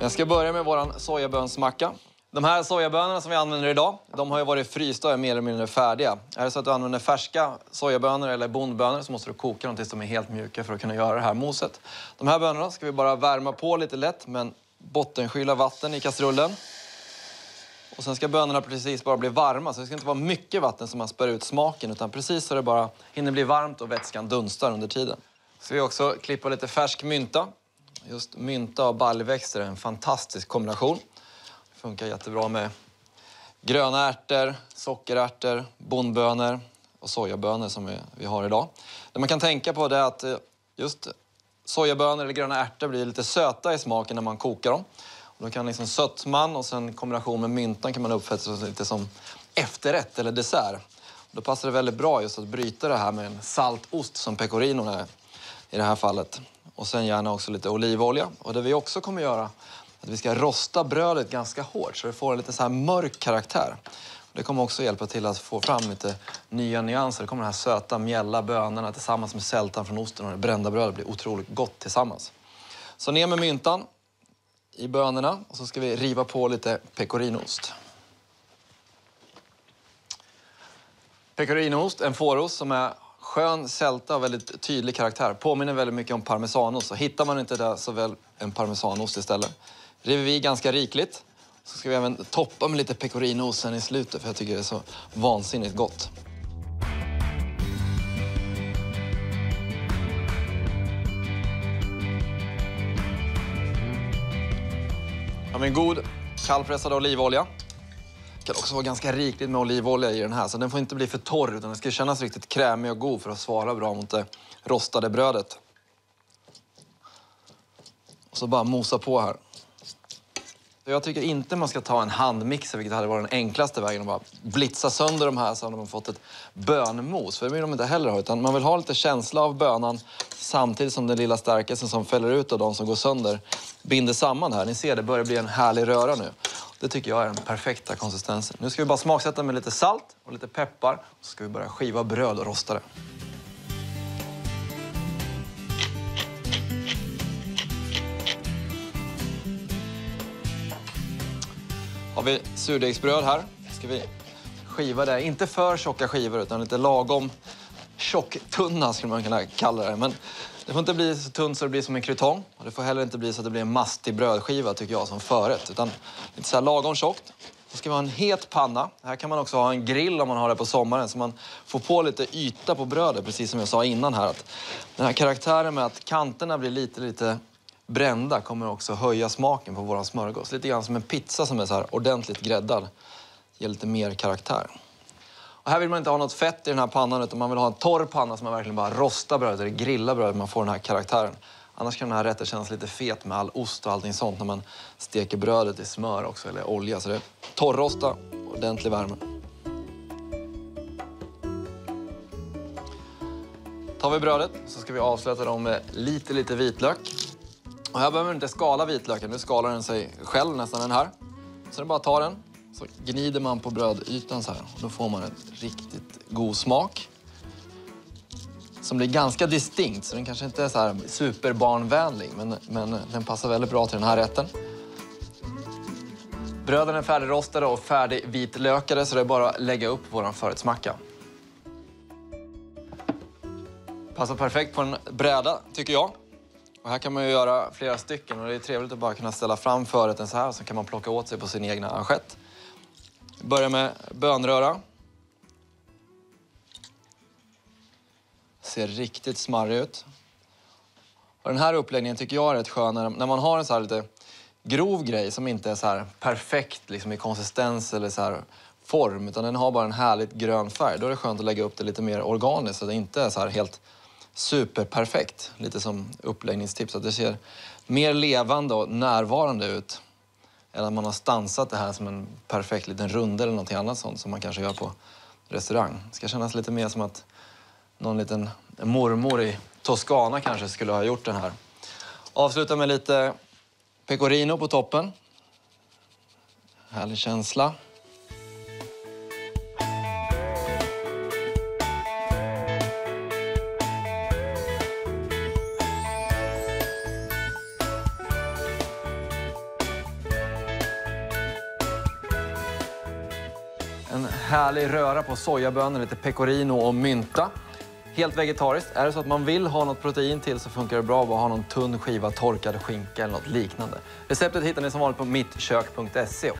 Jag ska börja med våran sojabönsmacka. De här sojabönorna som vi använder idag, de har ju varit frysta och är mer eller mindre färdiga. Är det så att du använder färska sojabönor eller bondbönor så måste du koka dem tills de är helt mjuka för att kunna göra det här moset. De här bönorna ska vi bara värma på lite lätt med en bottenskyla vatten i kastrullen. Och sen ska bönorna precis bara bli varma, så det ska inte vara mycket vatten som man spär ut smaken, utan precis så det bara hinner bli varmt och vätskan dunstar under tiden. Så ska vi också klippa lite färsk mynta. Just mynta och baljväxter är en fantastisk kombination. Det funkar jättebra med gröna ärtor, sockerärtor, bondbönor och sojabönor som vi har idag. Det man kan tänka på är att just sojabönor eller gröna ärtor blir lite söta i smaken när man kokar dem. Och då kan liksom sötman och sen kombination med myntan kan man uppfatta lite som efterrätt eller dessert. Och då passar det väldigt bra just att bryta det här med en saltost som pecorino är i det här fallet. Och sen gärna också lite olivolja. Och det vi också kommer göra är att vi ska rosta brödet ganska hårt så det får en lite så här mörk karaktär. Det kommer också hjälpa till att få fram lite nya nyanser. Det kommer de här söta mjälla bönorna tillsammans med sältan från osten och det brända brödet blir otroligt gott tillsammans. Så ner med myntan i bönorna och så ska vi riva på lite pecorinoost. Pecorinoost, en fårost som är skön, sälta och väldigt tydlig karaktär. Påminner väldigt mycket om parmesanost. Så hittar man inte det så väl en parmesanost istället. River vi ganska rikligt. Så ska vi även toppa med lite pecorinoost sen i slutet för jag tycker det är så vansinnigt gott. Har vi en god kallpressad olivolja. Det kan också vara ganska rikligt med olivolja i den här. Så den får inte bli för torr utan den ska kännas riktigt krämig och god för att svara bra mot det rostade brödet. Och så bara mosa på här. Jag tycker inte man ska ta en handmixer, vilket hade varit den enklaste vägen. Och bara blitza sönder de här så hade man fått ett bönmos. För det vill de inte heller ha. Utan man vill ha lite känsla av bönan samtidigt som den lilla stärkelsen som fäller ut och de som går sönder binder samman här. Ni ser, det börjar bli en härlig röra nu. Det tycker jag är den perfekta konsistensen. Nu ska vi bara smaksätta med lite salt och lite peppar. Så ska vi börja skiva bröd och rosta det. Har vi surdegsbröd här. Ska vi skiva det. Inte för tjocka skivor utan lite lagom tjocktunna skulle man kunna kalla det. Men det får inte bli så tunt så det blir som en crouton. Och det får heller inte bli så att det blir en mastig brödskiva tycker jag som förrätt. Utan lite så här lagom tjockt. Så ska vi ha en het panna. Här kan man också ha en grill om man har det på sommaren. Så man får på lite yta på brödet. Precis som jag sa innan här. Att den här karaktären med att kanterna blir lite brända kommer också höja smaken på våran smörgås. Lite grann som en pizza som är så här ordentligt gräddad. Ger lite mer karaktär. Och här vill man inte ha något fett i den här pannan utan man vill ha en torr panna som man verkligen bara rostar brödet eller grillar brödet. Man får den här karaktären. Annars kan den här rätten kännas lite fet med all ost och allting sånt när man steker brödet i smör också eller olja. Så det är torrrosta, ordentlig värme. Tar vi brödet så ska vi avsluta dem med lite vitlök. Och här behöver man inte skala vitlöken, nu skalar den sig själv nästan den här. Så det är bara att ta den, så gnider man på brödytan så här. Och då får man en riktigt god smak. Som blir ganska distinkt, så den kanske inte är så här superbarnvänlig. Men den passar väldigt bra till den här rätten. Bröden är färdigrostade och färdigvitlökade så det är bara att lägga upp våran förrättsmacka. Passar perfekt på en bräda tycker jag. Och här kan man ju göra flera stycken och det är trevligt att bara kunna ställa fram förrätten så här. Så kan man plocka åt sig på sin egna assiett. Vi börjar med bönröra. Ser riktigt smarrig ut. Och den här uppläggningen tycker jag är rätt skön när man har en så här lite grov grej som inte är så här perfekt liksom i konsistens eller så här form. Utan den har bara en härligt grön färg. Då är det skönt att lägga upp det lite mer organiskt så det inte är så här helt superperfekt. Lite som uppläggningstips. Att det ser mer levande och närvarande ut. Än att man har stansat det här som en perfekt liten runda eller något annat sånt som man kanske gör på restaurang. Det ska kännas lite mer som att någon liten mormor i Toscana kanske skulle ha gjort den här. Avsluta med lite pecorino på toppen. Härlig känsla. En härlig röra på sojabönor, lite pecorino och mynta. Helt vegetariskt. Är det så att man vill ha något protein till så funkar det bra att ha någon tunn skiva torkad skinka eller något liknande. Receptet hittar ni som vanligt på mittkök.se.